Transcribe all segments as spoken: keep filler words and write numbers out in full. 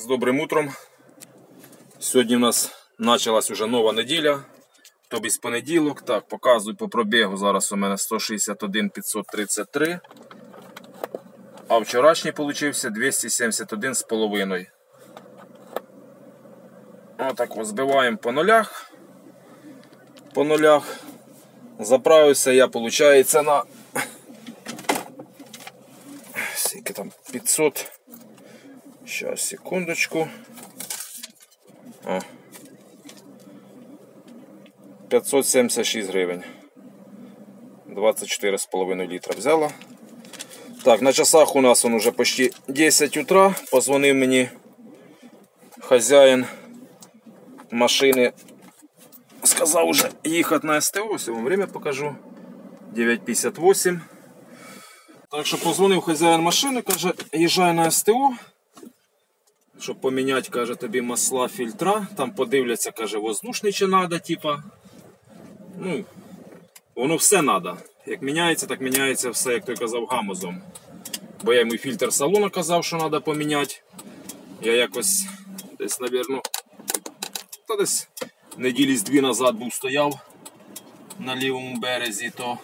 добрим утром. Сьогодні у нас почалась вже нова неділя, тобі з понеділок. Так, показую по пробігу. Зараз у мене сто шістдесят один п'ятсот тридцять три, а вчорашній получився двісті сімдесят один з половиною. Отак ось збиваємо по нулях. По нулях. Заправився я, виходить, на скільки там, п'ятсот. Зараз, секундочку. О. п'ятсот сімдесят шість гривень. двадцять чотири з половиною літра взяла. Так, на часах у нас он уже почти десять утра. Позвонив мені хазяїн машини. Сказав уже їхати на ес те о. Ось я вам время покажу. дев'ять п'ятдесят вісім. Так що позвонив хазяїн машини, каже, їжджай на ес те о. Щоб поміняти, каже, тобі масла, фільтра. Там подивляться, каже, воздушний чи треба, типа. Ну, воно все треба. Як міняється, так міняється все, як той казав, гамузом. Бо я йому фільтр салону казав, що треба поміняти. Я якось десь, мабуть, та десь неділі з дві назад був стояв на лівому березі, то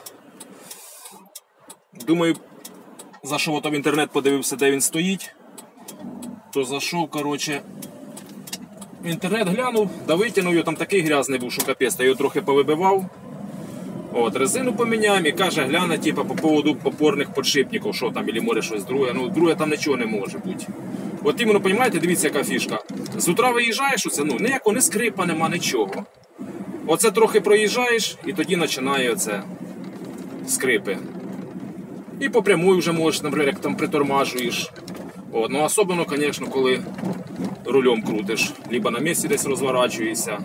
думаю, зайшов в інтернет, подивився, де він стоїть. То зайшов, коротше, в інтернет глянув, да витягнув його, там такий грязний був, що капець, та його трохи повибивав. От, резину поміняємо і каже, гляне, типу, по поводу опорних подшипників, що там, або може щось друге. Ну, друге там нічого не може бути. От іменно, розумієте, дивіться, яка фішка. З утра виїжджаєш, оце, ну, ніякого не скрипа, нема, нічого. Оце трохи проїжджаєш, і тоді починає оце скрипи. І по прямой вже можеш, наприклад, як там притормажуєш. От, ну, особливо, звісно, коли рулем крутиш, либо на місці десь розворачуєшся.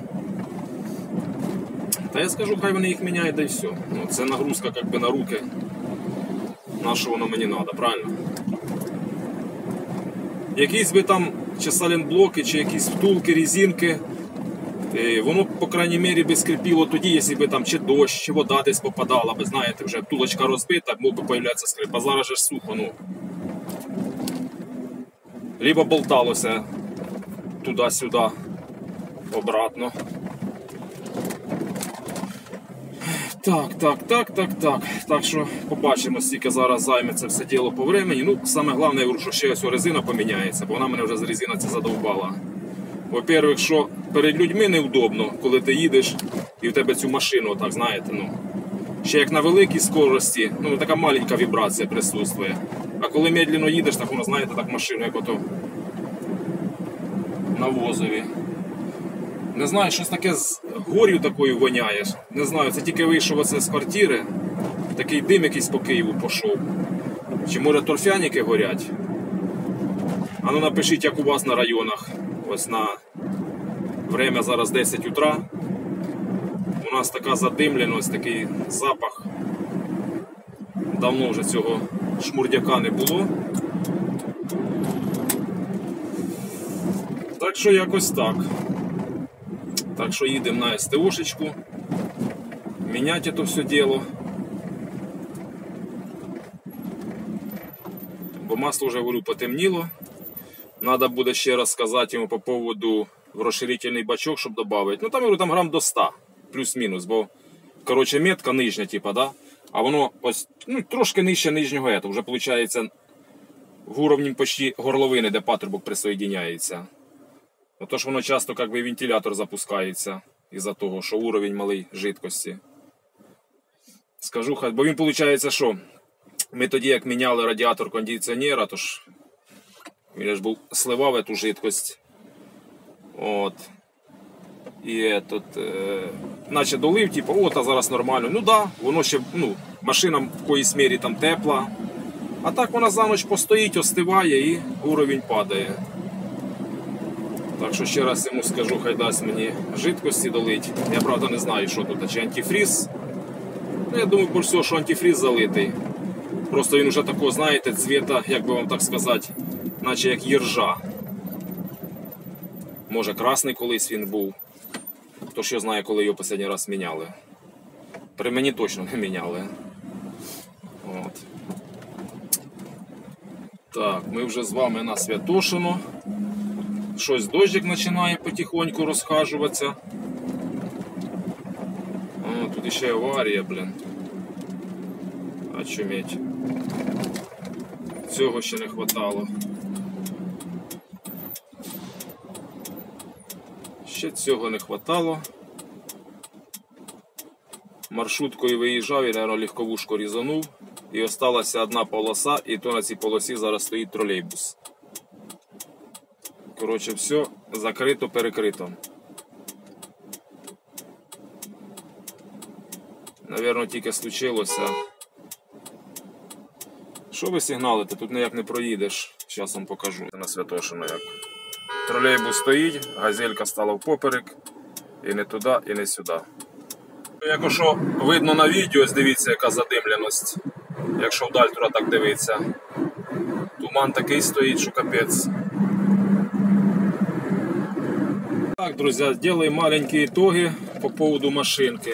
Та я скажу, хай вони їх міняють, да і все. Ну, це нагрузка як би на руки. На що воно мені треба, правильно? Якісь би там чи саленблоки, чи якісь втулки, резинки, воно, по крайній мірі, би скрипіло тоді, якщо би там чи дощ, чи вода десь попадала, би, знаєте, вже втулочка розбита, мог би появлятися скрип. А зараз же ж сухо, ну. Либо болталося туди-сюди, обратно. Так, так, так, так, так. Так що побачимо, скільки зараз займе це все діло по времени. Ну, саме головне, я говорю, що ще ось резина поміняється, бо вона мене вже з резина це задовбала. Во-первых, що перед людьми неудобно, коли ти їдеш і в тебе цю машину, так, знаєте, ну. Ще як на великій скорості, ну, така маленька вібрація присутствує. А коли медленно їдеш, так воно, знаєте, так машину, як ото на возові. Не знаю, щось таке з горю такою воняєш. Не знаю, це тільки вийшов оце з квартири. Такий дим якийсь по Києву пішов. Чи може торфяники горять? А ну напишіть, як у вас на районах. Ось на время зараз десять утра. У нас така задимленість, такий запах. Давно вже цього шмурдяка не було. Так що якось так. Так що їдемо на ес те о-шечку. Міняти це все діло. Бо масло вже, говорю, потемніло. Надо буде ще раз сказати йому по поводу розширительний бачок, щоб додати. Ну там, говорю, там грам до ста. Плюс-мінус, бо, коротше, метка нижня, типа, да? А воно ось, ну, трошки нижче нижнього ета. Вже, виходить, в уровні почти горловини, де патрубок присоєдиняється. Отож воно часто, як би, вентилятор запускається із-за того, що уровень малий жидкості. Скажу, хай, бо він, виходить, що ми тоді, як міняли радіатор кондиціонера, тож він ж був сливав эту жидкость. От. І этот, е, наче долив, типу, о, та зараз нормально. Ну да, воно ще, ну, машина в якоїсь мірі там тепла. А так вона за ніч постоїть, остиває і уровень падає. Так що ще раз йому скажу, хай дасть мені жидкості долить. Я, правда, не знаю, що тут, чи антифріз. Ну, я думаю, більше всього, що антифріз залитий. Просто він уже такого, знаєте, цвіта, як би вам так сказати, наче як іржа. Може, красний колись він був. Хто ще знає, коли його останній раз міняли. При мені точно не міняли. От. Так, ми вже з вами на Святошино. Щось дощик починає потихоньку розхажуватися. О, тут ще аварія, блін. Очуметь. Цього ще не хватало. Ще цього не хватало. Маршруткою виїжджав і, мабуть, легковушку різанув. І осталася одна полоса, і то на цій полосі зараз стоїть тролейбус. Коротше, все закрито-перекрито. Навірно, тільки случилося. Що ви сигналите? Тут ніяк не проїдеш. Зараз вам покажу. На Святошино як. Тролейбус стоїть, газелька стала впоперек. І не туди, і не сюди. Як що видно на відео, ось дивіться, яка задимленість. Якщо вдаль туди так дивиться. Туман такий стоїть, що капець. Так, друзі, зробимо маленькі ітоги по поводу машинки.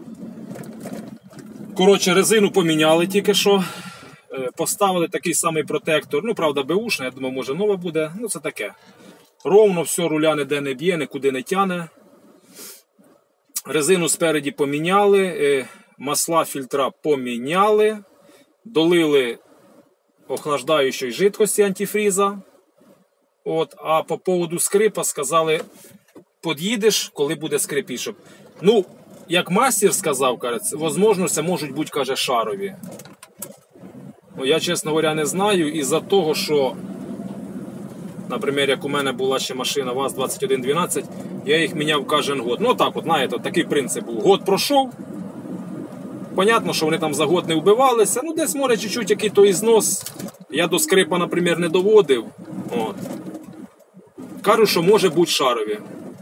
Коротше, резину поміняли тільки що. Поставили такий самий протектор. Ну, правда, беушна, я думаю, може нова буде. Ну, це таке. Ровно все, руля ніде не б'є, нікуди не тяне. Резину спереді поміняли. Масла фільтра поміняли. Долили охлаждаючої жидкості антифріза. От, а по поводу скрипа сказали, під'їдеш, коли буде скрипішок. Ну, як мастер сказав, каже, можливо, це можуть бути, каже, шарові. Ну, я, чесно говоря, не знаю. Із-за того, що, наприклад, як у мене була ще машина ВАЗ двадцять один дванадцять, я їх міняв кожен год. Ну, так от, знаєте, такий принцип був. Год пройшов. Понятно, що вони там за год не вбивалися. Ну, десь, може, чуть-чуть який то ізнос. Я до скрипа, наприклад, не доводив. От. Кажу, що може бути шарові.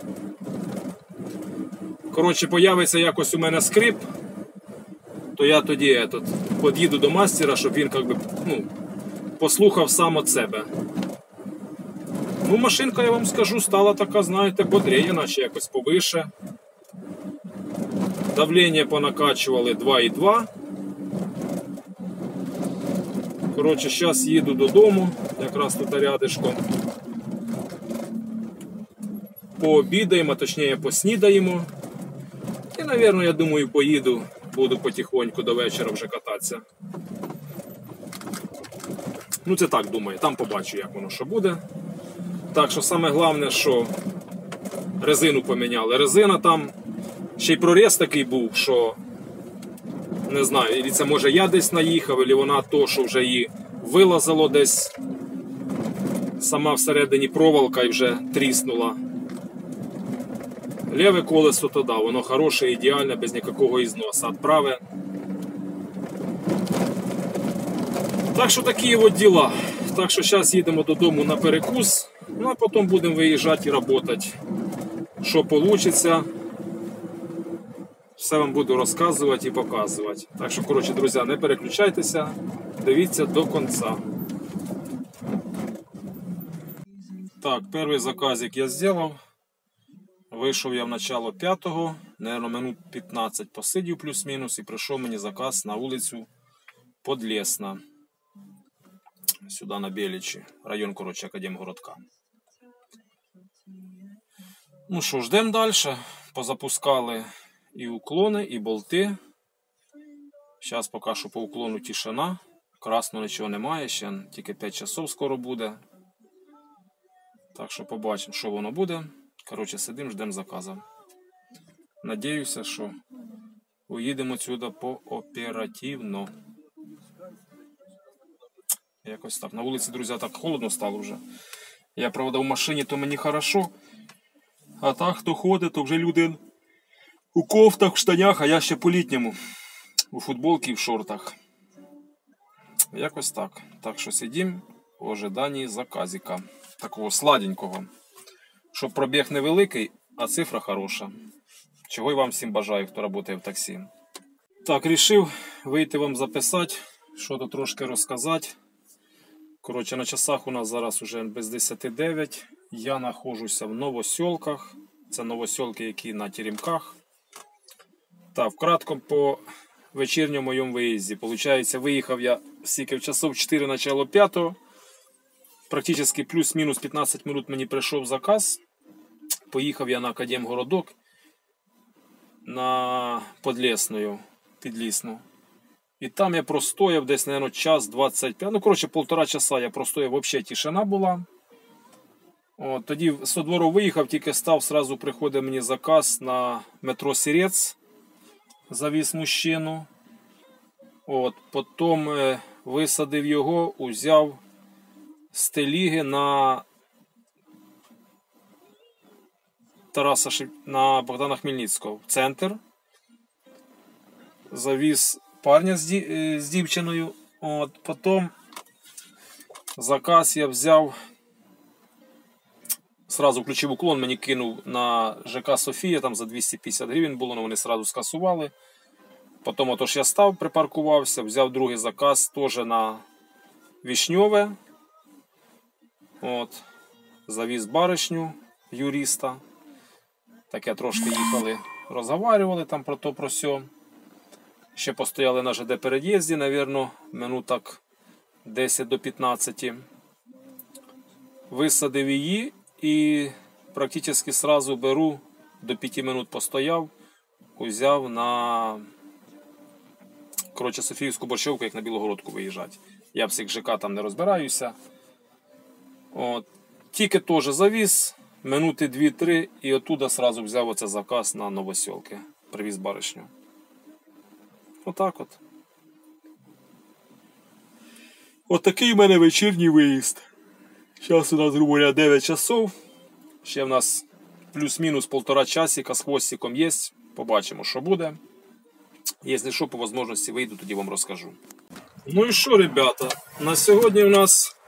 Коротше, появиться якось у мене скрип, то я тоді этот, під'їду до мастера, щоб він как би, ну, послухав сам від себе. Ну, машинка, я вам скажу, стала така, знаєте, бодріє, наче якось повише. Давлення понакачували два і два. Коротше, зараз їду додому, якраз тут рядишком. Пообідаємо, а точніше поснідаємо. І, мабуть, я думаю, поїду, буду потихоньку до вечора вже кататися. Ну, це так думаю, там побачу, як воно що буде. Так що саме головне, що резину поміняли. Резина там, ще й проріз такий був, що, не знаю, і це може я десь наїхав, або вона то, що вже її вилазило десь, сама всередині проволока і вже тріснула. Ліве колесо то да, воно хороше, ідеальне, без ніякого ізноса. Праве. Так що такі от діла. Так що зараз їдемо додому на перекус, ну а потім будемо виїжджати і працювати. Що вийде, все вам буду розказувати і показувати. Так що, коротше, друзі, не переключайтеся, дивіться до кінця. Так, перший заказик я зробив. Вийшов я в начало п'ятого, мабуть, минут п'ятнадцять посидів плюс-мінус і прийшов мені заказ на вулицю Подлесна. Сюди на Беличі, район, коротше, Академгородка. Ну що, ждемо далі. Позапускали і уклони, і болти. Зараз поки що по уклону тишина. Красного нічого немає, ще тільки п'ять часов скоро буде. Так що побачимо, що воно буде. Коротше, сидимо, ждемо заказу. Надіюся, що уїдемо отсюда пооперативно. Якось так. На вулиці, друзі, так холодно стало вже. Я, правда, в машині, то мені хорошо. А так, хто ходить, то вже люди у кофтах, в штанях, а я ще по-літньому. У футболці і в шортах. Якось так. Так що сидимо в ожиданні заказика. Такого сладенького. Щоб пробіг невеликий, а цифра хороша. Чого й вам всім бажаю, хто працює в таксі. Так, вирішив вийти вам записати, що то трошки розказати. Коротше, на часах у нас зараз уже без десяти дев'ять. Я знаходжуся в Новосьолках. Це Новосьолки, які на Теремках. Так, вкратко по вечірньому моєму виїзді. Получається, виїхав я стільки в часов чотири, начало п'ятого. практично плюс-мінус п'ятнадцять минут мені прийшов заказ. Поїхав я на Академгородок на Подлесною, Підлісну. І там я простояв десь, мабуть, час двадцять п'ять, ну, коротше, півтора часа я простояв, взагалі тишина була. От, тоді з двору виїхав, тільки став, сразу приходить мені заказ на метро Сірець, завіз мужчину. От, потім е, висадив його, узяв з теліги на Тараса Шев... на Богдана Хмельницького в центр. Завіз парня з, ді... з дівчиною. От, потім заказ я взяв, сразу включив уклон, мені кинув на ЖК Софія, там за двісті п'ятдесят гривень було, але вони сразу скасували. Потім отож я став, припаркувався, взяв другий заказ теж на Вишньове. От, завіз баришню юриста. Таке трошки їхали, розговорювали там про то, про сьо. Ще постояли на ЖД переїзді, мабуть, минуток десять до п'ятнадцяти. Висадив її і практично сразу беру, до п'яти минут постояв, узяв на, коротше, Софіївську Борщовку, як на Білогородку виїжджати. Я в цих ЖК там не розбираюся. От. Тільки теж завіз, минути дві-три, і оттуда сразу взяв оце заказ на Новосілки. Привіз баришню. Отак от. Отакий в мене вечірній виїзд. Зараз у нас, грубо говоря, дев'ять часов. Ще в нас плюс-мінус півтора часика з хвостиком є. Побачимо, що буде. Якщо що, по можливості вийду, тоді вам розкажу. Ну і що, ребята, на сьогодні у нас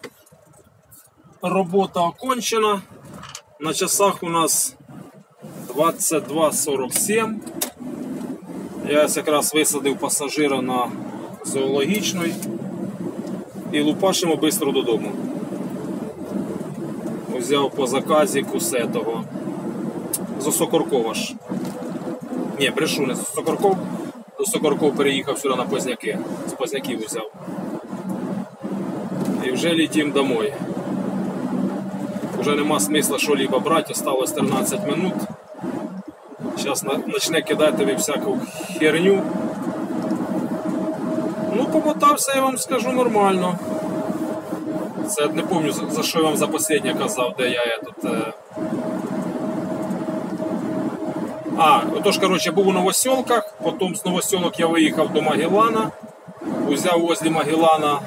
робота окончена. На часах у нас двадцять два сорок сім. Я якраз висадив пасажира на Зоологічний і лупашимо швидко додому. Взяв по заказі Кусетого. З Осокоркова ж. Ні, брешу, не з Осокорков. З Осокорков переїхав сюди на Позняки. З Позняків взяв. І вже летим домой. Уже нема смисла що-либо брати, осталось тринадцять минут. Зараз почне кидати тобі всяку херню. Ну, помотався, я вам скажу, нормально. Це не пам'ятаю, за що я вам за останнє казав, де я этот... Е... А, отож, коротше, був у Новосілках, потім з Новосілок я виїхав до Магеллана, узяв возле Магеллана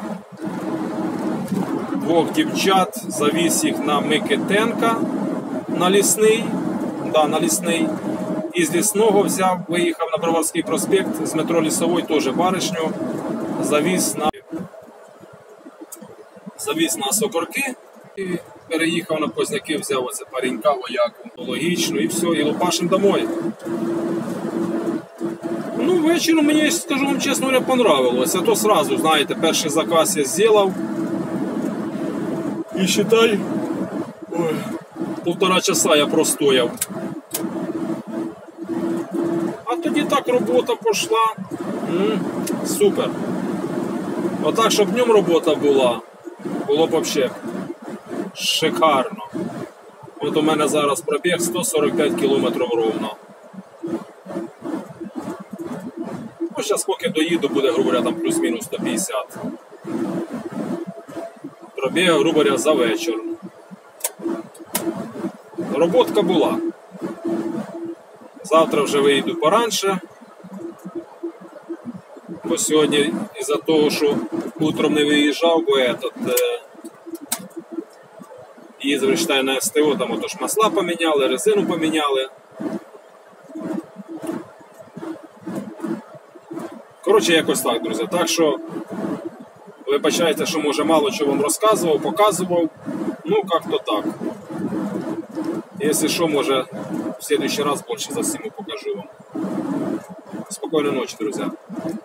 двох дівчат, завіз їх на Микитенка, на Лісний, да, на Лісний. І з Лісного взяв, виїхав на Броварський проспект, з метро Лісовий теж баришню, завіз на завіз на Сокорки, і переїхав на Позняки, взяв оце паренька, вояку, логічно, і все, і лупашим домой. Ну, вечором мені, скажу вам чесно, говоря, понравилось. А то сразу, знаєте, перший заказ я зробив. І считай, ой, півтора часа я простояв. А тоді так робота пішла. М-м, супер. Отак, щоб днем робота була, було б взагалі шикарно. От у мене зараз пробіг сто сорок п'ять кілометрів ровно. Ну, зараз поки доїду, буде, грубо говоря, там плюс-мінус сто п'ятдесят. Пробіг, грубо говоря, за вечір. Роботка була. Завтра вже вийду поранше. Бо сьогодні із-за того, що утром не виїжджав, бо этот, е, їздив, вважаю, на СТО, там отож масла поміняли, резину поміняли. Коротше, якось так, друзі. Так що, вибачайте, що може мало чого вам розказував, показував. Ну, як-то так. Якщо що, може, в следующий раз більше за всім покажу вам. Спокійної ночі, друзі.